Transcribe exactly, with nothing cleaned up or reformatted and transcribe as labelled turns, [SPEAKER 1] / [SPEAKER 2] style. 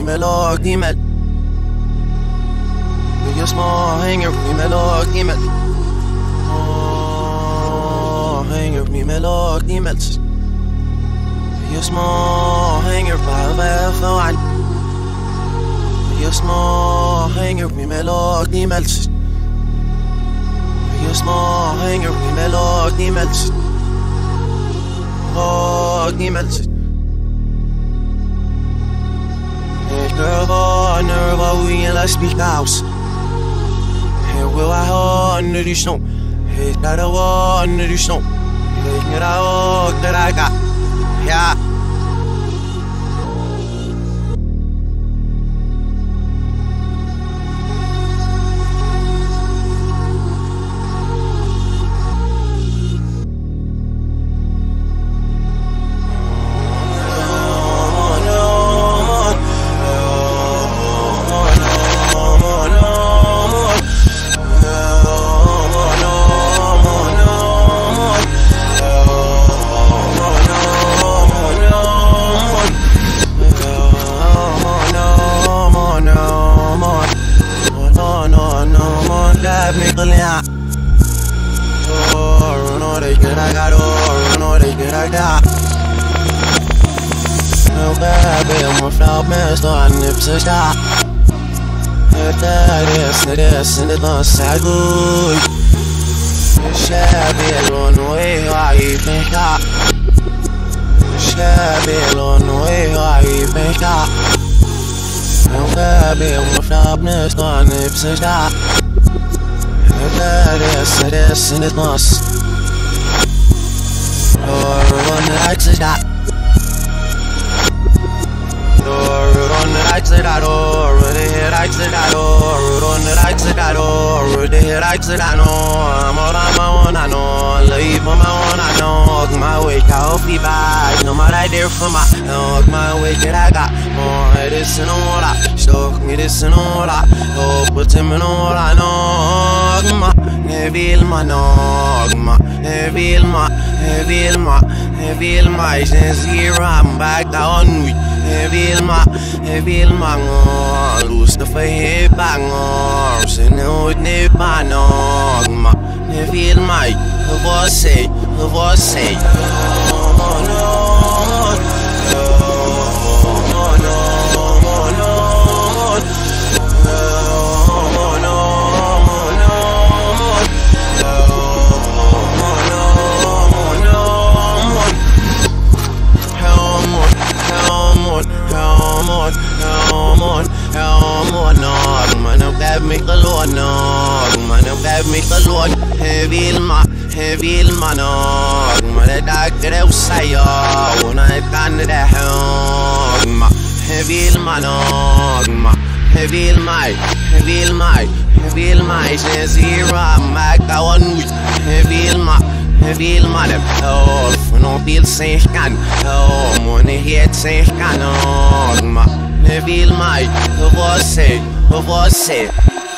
[SPEAKER 1] melhor himmel. You small hanger, me melhor himmel. Oh, hanger, me melhor himmel. You small hanger, bara för allt. You small hanger, me melhor himmel. You small hanger, me melhor himmel. Oh, himmel. Ik nerva, nerva, we in la speak house. Here will I hold the snow. He's got a one the snow. He's got a walk that I got. Yeah. And it don't sound good. Shabby on the way, I even got. Shabby on the way, I even got. I'm baby, I'm flatness, don't nip to stop. This, this, and it must. Or on the right to stop. Or on the right to that door, or the head right to that door, on the right to that door, the head right to that door. I'm all on my own, I know. Leave on my own, I know. My way, coffee bag. No matter there for my dog, my way, that I got more. This and all I stock me, this and all I hope, but him and all I know. Ma, evil my nog, ma, evil my, evil my, evil my. Since here I'm back down with. Evil ma, evil ma ngor, lose the fire bang or sin no ne banog ma, evil my, what say, what say. Oh no, oh no, oh no, make a lord nog, man, I'm glad make a lord. Heavy ma, heavy ma nog, man, the doctor will say, oh, when I've gone to the home, ma, heavy ma nog, ma, heavy my, heavy my, heavy my, says here I'm back, I want with heavy ma, heavy ma, oh, for no bill say can, oh, money here say can, oh, ma, heavy my, what say, what say.